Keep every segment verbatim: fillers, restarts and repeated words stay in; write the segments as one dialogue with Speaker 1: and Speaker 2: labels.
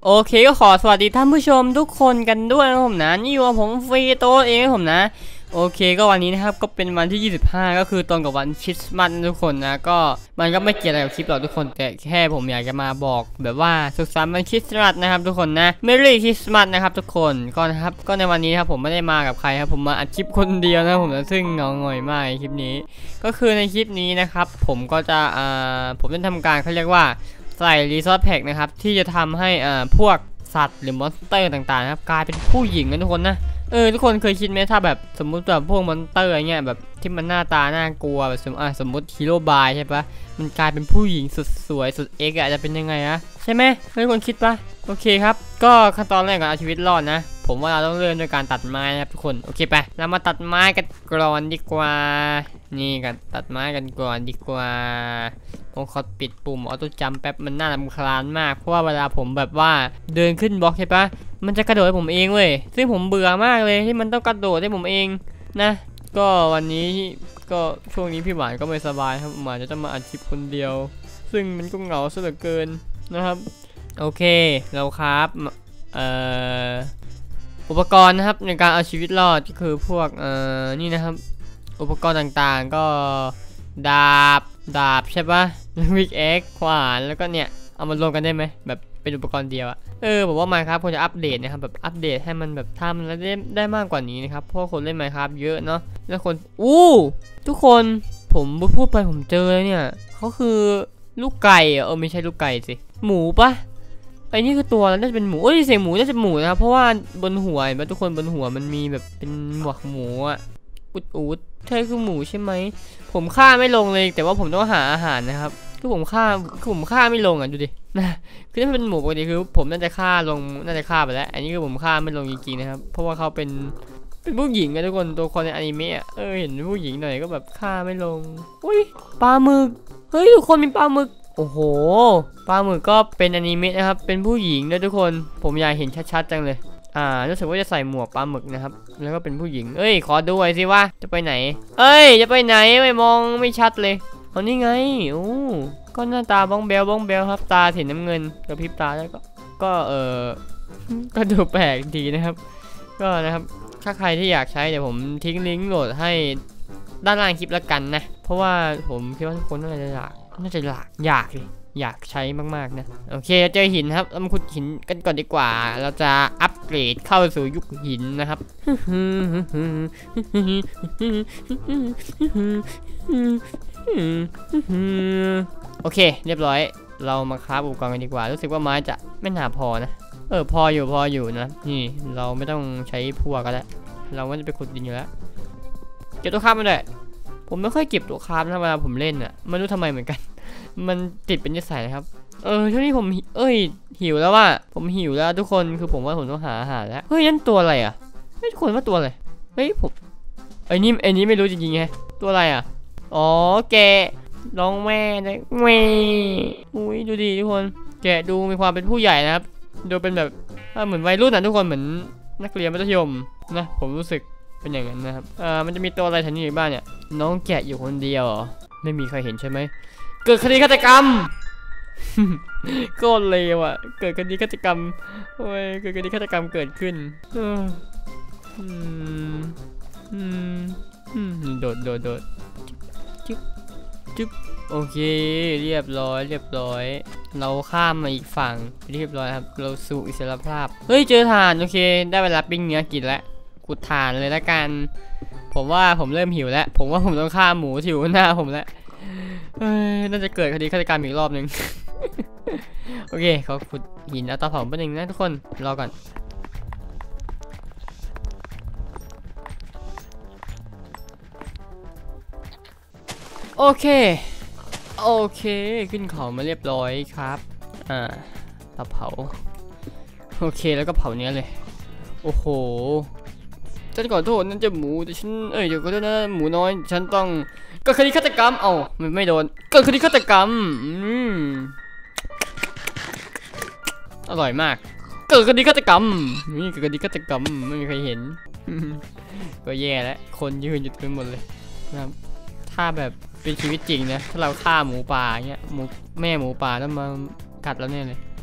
Speaker 1: โอเคก็ขอสวัสดีท่านผู้ชมทุกคนกันด้วยนะผมนะนี่ว่าผมฟรีโตเองผมนะโอเคก็วันนี้นะครับก็เป็นวันที่ยี่สิบห้าก็คือตรงกับวันคริสต์มาสทุกคนนะก็มันก็ไม่เกี่ยวอะไรกับคลิปหรอกทุกคนแต่แค่ผมอยากจะมาบอกแบบว่าสุขสันต์วันคริสต์มาสนะครับทุกคนนะเมรี่คริสต์มาสนะครับทุกคนก็นะครับก็ในวันนี้ครับผมไม่ได้มากับใครครับผมมาอัดคลิปคนเดียวนะผมนะซึ่งเงาหงอยมากคลิปนี้ก็คือในคลิปนี้นะครับผมก็จะอ่าผมจะทำการเขาเรียกว่าใส่รีซอสแพ็กนะครับที่จะทำให้อ่าพวกสัตว์หรือมอนสเตอร์ต่างๆนะครับกลายเป็นผู้หญิงกันทุกคนนะเออทุกคนเคยคิดไหมถ้าแบบสมมุติแบบพวกมอนสเตอร์เงี้ยแบบที่มันหน้าตาน่ากลัวแบบสมอ่ะสมมติฮีโร่บายใช่ปะมันกลายเป็นผู้หญิงสุดสวยสุดเอ็กอะจะเป็นยังไงอะใช่ไหมทุกคนคิดปะโอเคครับก็ขั้นตอนแรกของเอาชีวิตรอดนะผมว่าเราต้องเริ่มด้วยการตัดไม้นะครับทุกคนโอเคไปเรามาตัดไม้กันก่อนดีกว่านี่กันตัดไม้กันก่อนดีกว่าผมขอปิดปุ่มออโต้จัมป์แป๊บมันน่ารำคาญมากเพราะว่าเวลาผมแบบว่าเดินขึ้นบล็อกใช่ปะมันจะกระโดดให้ผมเองเว้ยซึ่งผมเบื่อมากเลยที่มันต้องกระโดดให้ผมเองนะก็วันนี้ก็ช่วงนี้พี่หวานก็ไม่สบายครับหวานจะต้องมาอัดคลิปคนเดียวซึ่งมันก็เหงาซะเหลือเกินนะครับโอเคเราครับเอ่ออุปกรณ์นะครับในการเอาชีวิตรอดก็คือพวกเอ่อนี่นะครับอุปกรณ์ต่างๆก็ดาบดาบใช่ปะวิกเอ็กขวานแล้วก็เนี่ยเอามารวมกันได้ไหมแบบเป็นอุปกรณ์เดียวอะเออบอกว่า Minecraft ควรจะอัปเดตนะครับแบบอัปเดตให้มันแบบทำแล้วได้ได้มากกว่านี้นะครับเพราะคนเล่น Minecraft เยอะเนาะแล้วคนอู้ทุกคนผมพูดไปผมเจอเลยเนี่ยเขาคือลูกไก่เออไม่ใช่ลูกไก่สิหมูปะไอ้นี่คือตัวน่าจะเป็นหมูเอ้ยเสียงหมูน่าจะหมูนะครับเพราะว่าบนหัวเห็นไหมทุกคนบนหัวมันมีแบบเป็นหมวกหมูอะอุดอุดใช่คือหมูใช่ไหมผมฆ่าไม่ลงเลยแต่ว่าผมต้องหาอาหารนะครับคือผมฆ่าคือผมฆ่าไม่ลงอ่ะดูดินะคือถ้าเป็นหมูปกติคือผมน่าจะฆ่าลงน่าจะฆ่าไปแล้วอันนี้คือผมฆ่าไม่ลงจริงๆนะครับเพราะว่าเขาเป็นเป็นผู้หญิงกันทุกคนตัวคนในอนิเมะเออเห็นผู้หญิงหน่อยก็แบบฆ่าไม่ลงอุ้ยปลาหมึกเฮ้ยทุกคนมีปลาหมึกโอ้โหปลาหมึกก็เป็นอนิเมะนะครับเป็นผู้หญิงด้วยทุกคนผมอยากเห็นชัดๆจังเลยอ่ารู้สึกว่าจะใส่หมวกปลาหมึกนะครับแล้วก็เป็นผู้หญิงเอ้ยขอดูหน่อยสิว่าจะไปไหนเอ้ยจะไปไหนไม่มองไม่ชัดเลยเอานี่ไงโอ้ก็หน้าตาบ้องเบลบ้องเบลครับตาสีน้ำเงินกระพริบตาแล้วก็ก็เออก็ดูแปลกดีนะครับก็นะครับถ้าใครที่อยากใช้เดี๋ยวผมทิ้งลิงก์โหลดให้ด้านล่างคลิปแล้วกันนะเพราะว่าผมคิดว่าทุกคนน่าจะอยากน่าจะอยากอยากเลยอยากใช้มากๆนะโอเคเจอหินครับเรามาขุดหินกันก่อนดีกว่าเราจะอัปเกรดเข้าสู่ยุคหินนะครับโอเคเรียบร้อยเรามาคราฟอุปกรณ์กันดีกว่ารู้สึกว่าไม้จะไม่หนาพอนะเออพออยู่พออยู่นะนี่เราไม่ต้องใช้พวกก็ได้เราก็จะไปขุดดินอยู่แล้วเก็บตัวคราฟมาด้วยผมไม่ค่อยเก็บตัวคราฟนะเวลาผมเล่นอ่ะไม่รู้ทำไมเหมือนกันมันติดเป็นนิสัยนะครับเออช่วงนี้ผมเอ้ยหิวแล้วว่าผมหิวแล้วทุกคนคือผมว่าผมต้องหาอาหารแล้วเฮ้ยนั่นตัวอะไรอ่ะเฮ้ยทุกคนว่าตัวอะไรเฮ้ยผมไอ้นี่ไอ้นี้ไม่รู้จริงๆไงตัวอะไรอ่ะอ๋อแกร้องแม่เลยแม่อุ้ยดูดีทุกคนแกดูมีความเป็นผู้ใหญ่นะครับดูเป็นแบบเหมือนวัยรุ่นนะทุกคนเหมือนนักเรียนมัธยมนะผมรู้สึกเป็นอย่างนั้นนะครับอ่ามันจะมีตัวอะไรแถวนี้บ้างเนี่ยน้องแกะอยู่คนเดียวไม่มีใครเห็นใช่ไหมเกิดคดีฆาตกรรมก็เลวอ่ะเกิดคดีฆาตกรรมโอ้ยเกิดคดีฆาตกรรมเกิดขึ้นอืมอืมอืมโดดโดดโดดจุ๊บจุ๊บโอเคเรียบร้อยเรียบร้อยเราข้ามมาอีกฝั่งเรียบร้อยครับเราสู่อิสรภาพเฮ้ยเจอถ่านโอเคได้เวลาปิ้งเนื้อกินแล้วขุดถ่านเลยละกันผมว่าผมเริ่มหิวแล้วผมว่าผมต้องฆ่าหมูที่อยู่หน้าผมแล้วน่าจะเกิดคดีฆาตกรรมอีกรอบหนึ่ง โอเคเขาขุดหินเอาเตาเผาแป๊บนึงนะทุกคนรอก่อนโอเคโอเคขึ้นเขามาเรียบร้อยครับอ่าเตาเผาโอเคแล้วก็เผาเนื้อเลยโอ้โหฉันขอโทษนั่นจะหมูแต่ฉันเอ้ยเดี๋ยวก็ได้นะหมูน้อยฉันต้องเกิดคดีฆาตกรรมเอ้าไม่ไม่โดนเกิดคดีฆาตกรรมอืมอร่อยมากเกิดคดีฆาตกรรมนี่เกิดคดีฆาตกรรมไม่มีใครเห็นก็แย่แล้วคนยืนอยู่เต็มหมดเลยนะครับถ้าแบบเป็นชีวิตจริงนะถ้าเราฆ่าหมูป่าเงี้ยหมูแม่หมูป่าต้องมากัดแล้วเนี่ยเลย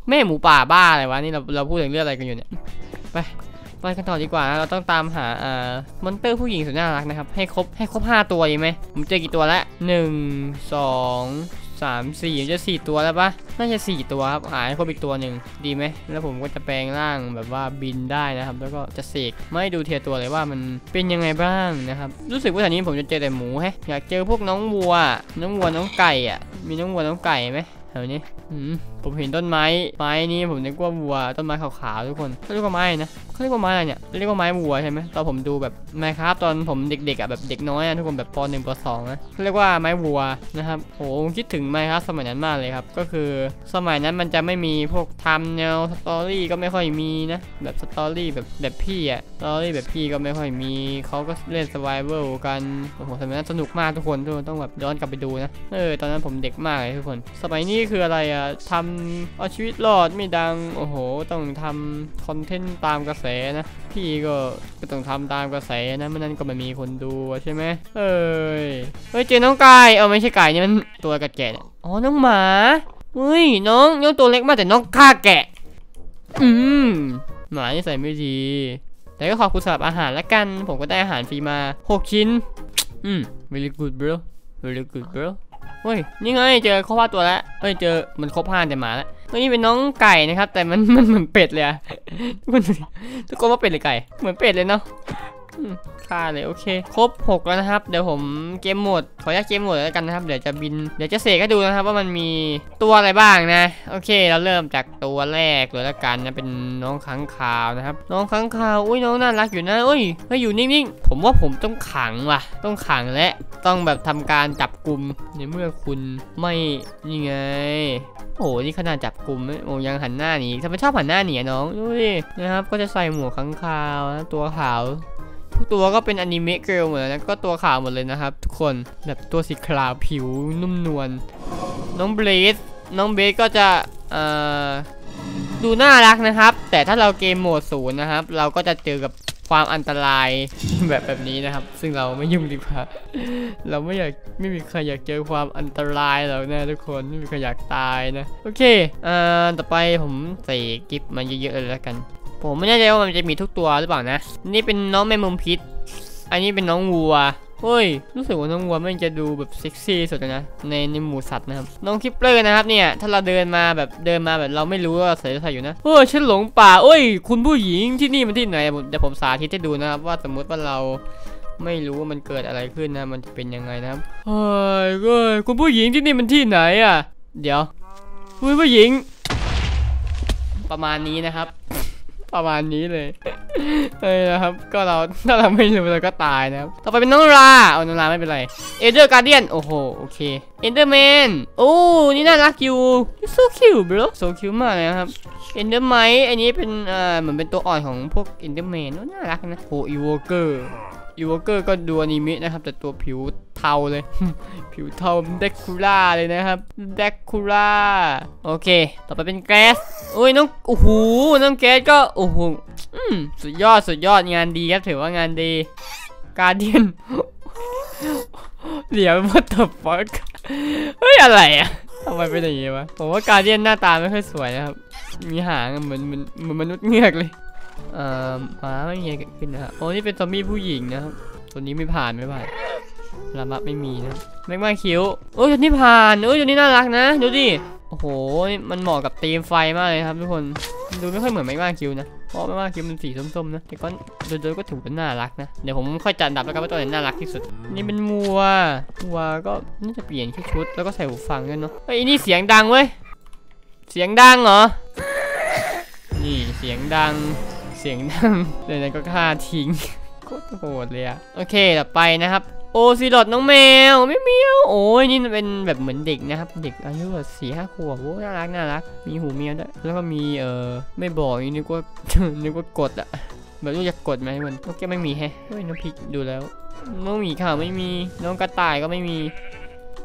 Speaker 1: แม่หมูป่าบ้าอะไรวะนี่เราเราพูดถึงเรื่องอะไรกันอยู่เนี่ยไปไปกันต่อดีกว่านะเราต้องตามหาอ่ามอนเตอร์ผู้หญิงสุดน่ารักนะครับให้ครบให้ครบห้าตัวดีไหมผมเจอกี่ตัวแล้วหนึ่งสองสามสี่จะสี่ตัวแล้วปะน่าจะสี่ตัวครับหายครบอีกตัวหนึ่งดีไหมแล้วผมก็จะแปลงร่างแบบว่าบินได้นะครับแล้วก็จะเสกไม่ดูเทียตัวเลยว่ามันเป็นยังไงบ้างนะครับรู้สึกว่าแถวนี้ผมจะเจอแต่หมูแฮะอยากเจอพวกน้องวัวน้องวัวน้องไก่อ่ะมีน้องวัวน้องไก่ไหมแถวนี้ผมเห็นต้นไม้ไม้นี้ผมนึกว่าวัวต้นไม้ขาวๆทุกคนเขาเรียกว่าไม้นะเขาเรียกว่าไม้อะไรเนี่ยเรียกว่าไม้วัวใช่ไหมตอนผมดูแบบไมค์ครับตอนผมเด็กๆอ่ะแบบเด็กน้อยทุกคนแบบปหนึ่งปสองนะเขาเรียกว่าไม้วัวนะครับโหคิดถึงไมค์ครับสมัยนั้นมากเลยครับก็คือสมัยนั้นมันจะไม่มีพวกทำแนวสตอรี่ก็ไม่ค่อยมีนะแบบสตอรี่แบบแบบพี่อ่ะสตอรี่แบบพี่ก็ไม่ค่อยมีเขาก็เล่นสไวเวอร์กันโอ้โหสมัยนั้นสนุกมากทุกคนทุกคนต้องแบบย้อนกลับไปดูนะเออตอนนั้นผมเด็กมากเลยทุกคนสมัยนี้คืออะไรอ่ะทำเอาชีวิตรอดไม่ดังโอ้โหต้องทำคอนเทนต์ตามกระแสนะพี่ก็ก็ต้องทำตามกระแสนะไม่นั้นก็ไม่มีคนดูใช่ไหมเอ้ยเฮ้ยเจอน้องไก่เอาไม่ใช่ไก่นี่มันตัวกัดแกะเนี่ยอ๋อน้องหมาเฮ้ยน้องน้องตัวเล็กมากแต่น้องฆ่าแกะอืมหมานี่ใส่ไม่ดีแต่ก็ขอบคุณสำหรับอาหารละกันผมก็ได้อาหารฟรีมาหกชิ้นอืม very good bro very good broเฮ้ยนี่ไงเจอครบห้าตัวแล้วเฮ้ยเจอมันครบห้าแต่หมาแล้วตัวนี้เป็นน้องไก่นะครับแต่มันมันเหมือนเป็ดเลยอะทุกคนว่าเป็ดหรือไก่เหมือนเป็ดเลยเนาะฆ่าเลยโอเคครบหกแล้วนะครับเดี๋ยวผมเกมโหมดขออนุญาตเกมโหมดแล้วกันนะครับเดี๋ยวจะบินเดี๋ยวจะเสกให้ดูนะครับว่ามันมีตัวอะไรบ้างนะโอเคเราเริ่มจากตัวแรกเลยละกันนะเป็นน้องค้างคาวนะครับน้องค้างคาวอุ้ยน้องน่ารักอยู่นะเอ้ยให้อยู่นิ่งๆผมว่าผมต้องขังว่ะต้องขังและต้องแบบทำการจับกลุ่มในเมื่อคุณไม่นี่ไงโอ้โหนี่ขนาดจับกลุ่มโอ้ยังหันหน้าหนีทำไมชอบหันหน้าหนีน้องดูดินะครับก็จะใส่หมวกค้างคาวนะตัวขาวทุกตัวก็เป็นอนิเมะเกิร์ลหมดเลยนะก็ตัวขาวหมดเลยนะครับทุกคนแบบตัวสีขาวผิวนุ่มนวลน้องเบรดน้องเบรดก็จะเอ่อดูน่ารักนะครับแต่ถ้าเราเกมโหมดศูนย์นะครับเราก็จะเจอกับความอันตรายแบบแบบนี้นะครับซึ่งเราไม่ยุ่งดีกว่าเราไม่อยากไม่มีใครอยากเจอความอันตรายหรอกนะทุกคนไม่มีใครอยากตายนะโอเคเอ่อต่อไปผมใส่กิฟต์มาเยอะๆเลยแล้วกันผมไม่แน่ใจว่ามันจะมีทุกตัวหรือเปล่านะนี่เป็นน้องแมงมุมพิษอันนี้เป็นน้องวัวเฮ้ยรู้สึกว่าน้องวัวมันจะดูแบบเซ็กซี่สุดนะในในหมู่สัตว์นะครับน้องคิปเปอร์นะครับเนี่ยถ้าเราเดินมาแบบเดินมาแบบเราไม่รู้ว่าใส่ใส่อยู่นะเฮ้ยฉันหลงป่าเอ้ยคุณผู้หญิงที่นี่มันที่ไหนเดี๋ยวผมสาธิตให้ดูนะครับว่าสมมติว่าเราไม่รู้ว่ามันเกิดอะไรขึ้นนะมันจะเป็นยังไงนะครับเฮ้ยเฮ้ยคุณผู้หญิงที่นี่มันที่ไหนอ่ะเดี๋ยวคุณผู้หญิงประมาณนี้นะครับประมาณนี้เลยเฮ้ยนะครับก็เราถ้าเราไม่รู้เราก็ตายนะครับต่อไปเป็นน้องราเอาน้องราไม่เป็นไรเอเดอร์การ์เดียนโอ้โหโอเคเอนเดอร์แมนโอ้นี่น่ารักอยู่ so cute bro so cute มากเลยครับเอนเดอร์ไมท์อันนี้เป็นเอ่อเหมือนเป็นตัวอ่อนของพวกเอนเดอร์แมนน่ารักนะโอ้อีวอเกอร์อีวอเกอร์ก็ดูอนิเมะนะครับแต่ตัวผิวเทาเลย ผิวเทาเด็กคูล่าเลยนะครับเด็กคูล่าโอเคต่อไปเป็นแก๊สโอ้ยน้องโอ้โหน้องแก๊สก็โอ้โหสุดยอดสุดยอดงานดีครับถือว่างานดีการเดียน เดี๋ยวwhat the fuck เฮ้ยอะไรอะทำไมเป็นอย่างงี้วะผมว่าการเดียนหน้าตาไม่ค่อยสวยนะครับมีหางเหมือนเหมือนเหมือนมนุษย์เงือกเลยเอ่อม้าไม่มีอะไรเกิดขึ้นนะครับโอ้นี่เป็นซอมบี้ผู้หญิงนะครับตัวนี้ไม่ผ่านไม่ผ่านลามับไม่มีนะแม็กมาคิ้วโอ้ยตัวนี้ผ่านโอ้ยตัวนี้น่ารักนะดูดิโอ้โหมันเหมาะกับธีมไฟมากเลยครับทุกคนดูไม่ค่อยเหมือนแม็กมาคิ้วนะเพราะแม็กมาคิ้วมันสีส้มๆนะแต่ก็โดยๆก็ถือว่าน่ารักนะเดี๋ยวผมค่อยจัดอันดับแล้วกันว่าตัวไหนน่ารักที่สุดนี่เป็นวัววัวก็น่าจะเปลี่ยนแค่ชุดแล้วก็ใส่หูฟังด้วยเนาะไอ้นี่เสียงดังเว้ยเสียงดังเหรอนี่เสียงดังเสียงดังเดี๋ยวนั้นก็ฆ่าทิ้งโคตรโหดเลยอะโอเคต่อไปนะครับโอซีดอทน้องแมวไม่เมียวโอ้ยนี่เป็นแบบเหมือนเด็กนะครับเด็กอายุแบบสี่ห้าขวบโอ้น่ารักน่ารักมีหูเมียวด้วยแล้วก็มีเออไม่บอกนึกว่า นึกว่ากดอะแบบรู้จักกดไหมมันโอเคไม่มีแฮะเฮ้ยน้องพิกดูแล้วน้องหมีขาวไม่มีน้องกระต่ายก็ไม่มี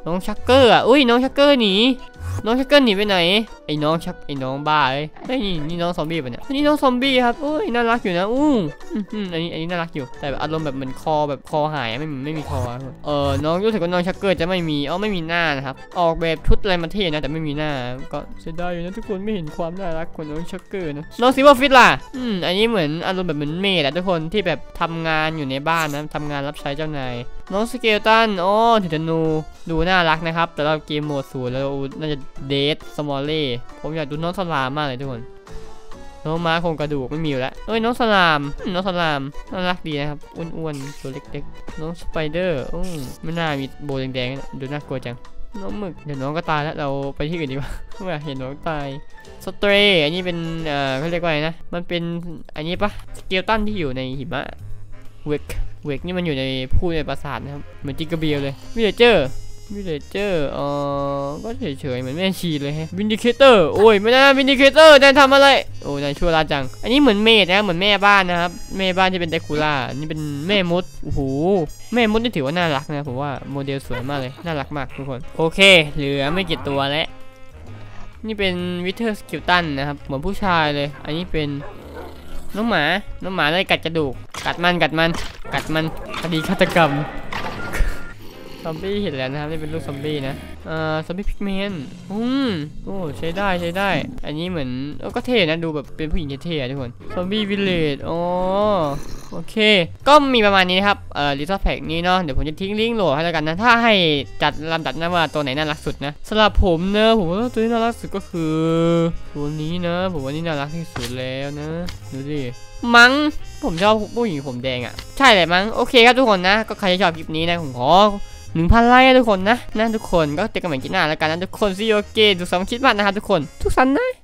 Speaker 1: น้องชักเกอร์อ่ะอุ้ยน้องชักเกอร์หนีน้องชักเกอร์หนีไปไหนไอ้น้องชักไอ้น้องบ้าเอ้ยไอ้นี่นี่น้องซอมบี้ปะเนี่ยนี่น้องซอมบี้ครับอุ้ยน่ารักอยู่นะอู้อืมอันนี้อันนี้น่ารักอยู่แต่แบบอารมณ์แบบเหมือนคอแบบคอหายไม่ไม่มีคอเออน้องรู้สึกว่าน้องชักเกอร์จะไม่มีอ๋อไม่มีหน้านะครับออกแบบชุดอะไรมาเท่นะแต่ไม่มีหน้าก็เสียดายอยู่นะทุกคนไม่เห็นความน่ารักของน้องชักเกอร์นะน้องซิลเวอร์ฟิตล่ะอืมอันนี้เหมือนอารมณ์แบบเหมือนเมดอะทุกคนที่แบบทำงานอยู่ในบ้านนะทำงานรับใช้เจ้านายน้องสเกลตันอ๋อถือธนูดูน่ารักนะครับแต่เราเกมโหมดศูนย์แล้วน่าจะเดทสมอลเล่ผมอยากดูน้องสลามมากเลยทุกคนน้องม้าโครงกระดูกไม่มีอยู่แล้วเอ้ยน้องสลามน้องสลามน่ารักดีนะครับอ้วนๆตัวเล็กๆน้องสไปเดอร์โอ้ไม่น่ามีโบแดงๆดูน่ากลัวจังน้องหมึกเดี๋ยวน้องก็ตายแล้วเราไปที่อื่นดีกว่าไม่อยากเห็นน้องตายสเตรย์อันนี้เป็นเอ่อเขาเรียกว่าอะไรนะมันเป็นอันนี้ปะสเกลตันที่อยู่ในหิมะเวกเวกนี่มันอยู่ในพูในปราสาทนะครับเหมือนจิกกระเบียวเลยวิลเลเจอร์วิลเลเจอร์เอ่อก็เฉยๆเหมือนแม่ชีเลยฮะวินดิเคเตอร์โอ้ยไม่ได้วินดิเคเตอร์นายทำอะไรโอ้นายชั่วร้ายจังอันนี้เหมือนเมดนะเหมือนแม่บ้านนะครับแม่บ้านที่เป็นเดคูล่านี่เป็นแม่มดโอ้โหแม่มดนี่ถือว่าน่ารักนะผมว่าโมเดลสวยมากเลยน่ารักมากทุกคนโอเคเหลือไม่กี่ตัวแล้วนี่เป็นวิเทอร์สกิลตันนะครับเหมือนผู้ชายเลยอันนี้เป็นน้องหมาน้องหมาไล่กัดกระดูกกัดมันกัดมันกัดมันคดีฆาตกรรมซอมบี้เห็นแล้วนะครับนี่เป็นลูกซอมบี้นะอ่าซอมบี้พิกแมนอืมโอ้ใช้ได้ใช้ได้อันนี้เหมือนก็เท่นะดูแบบเป็นผู้หญิงเท่ๆทุกคนซอมบี้วิลเลจอ๋อโอเคก็มีประมาณนี้นะครับเอ่อรีซอสแพ็กนี้เนาะเดี๋ยวผมจะทิ้งลิงก์โหลดให้แล้วกันนะถ้าให้จัดลำดับนะว่าตัวไหนน่ารักสุดนะสำหรับผมเนอะผมว่าตัวที่น่ารักสุดก็คือตัวนี้นะผมว่านี่น่ารักที่สุดแล้วนะดูดิมั้งผมชอบผู้หญิงผมแดงอ่ะใช่เลยมั้งโอเคครับทุกคนนะก็ใครชอบคลิปนี้นะผมขอหนึ่งพันไลค์ทุกคนนะนะทุกคนก็เจอกันใหม่คลิปหน้าแล้วกันนะทุกคนซีโอเคทุกสองคลิปมากนะครับทุกคนทุกสันนะ